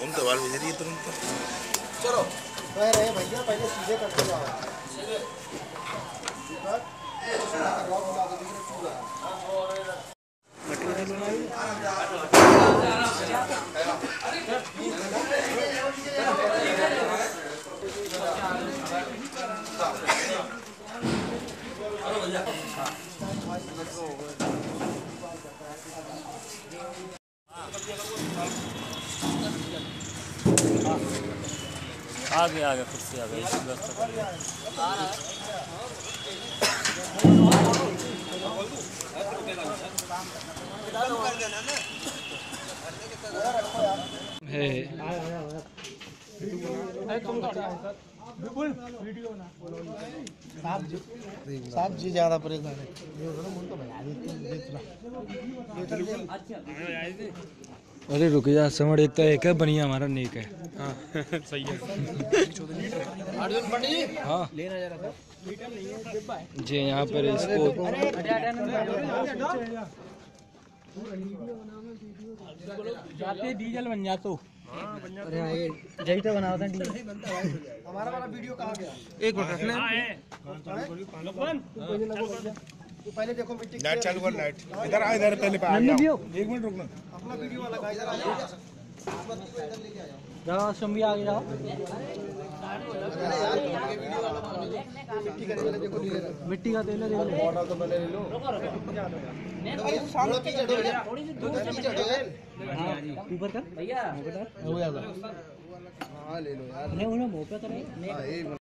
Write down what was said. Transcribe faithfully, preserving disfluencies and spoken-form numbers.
तुम तो बाल भेज रही है तुरंत। चलो कह रहे भैया पहले सीधे करके जाओ। आ गया आ गया कुर्सी आ गई व्यवस्था साहब जी ज्यादा परेशान है। अरे रुक जा समझ इतना एक है बनिया हमारा नेक है। हाँ सही है। हाँ जी यहाँ पर इसको जाते डीजल बन जा तो यही तो बनाओ था डीजल। हमारा वाला वीडियो कहाँ गया? एक मिनट रखना तो पहले देखो मिट्टी लाइट चालू कर, लाइट इधर आ, इधर पहले पे आ जाओ। एक मिनट रुकना। अपना वीडियो वाला इधर आ जाओ। जाओ तुम भी आगे जाओ। मिट्टी का तेल देखो ले रहा। मिट्टी का तेल देख लो। बॉटल तो पहले ले लो। सामने पीछे हटो भैया। पीछे हटो यार। ऊपर कर भैया हो गया। हां ले लो यार। नहीं उन्हें मुंह पे करे।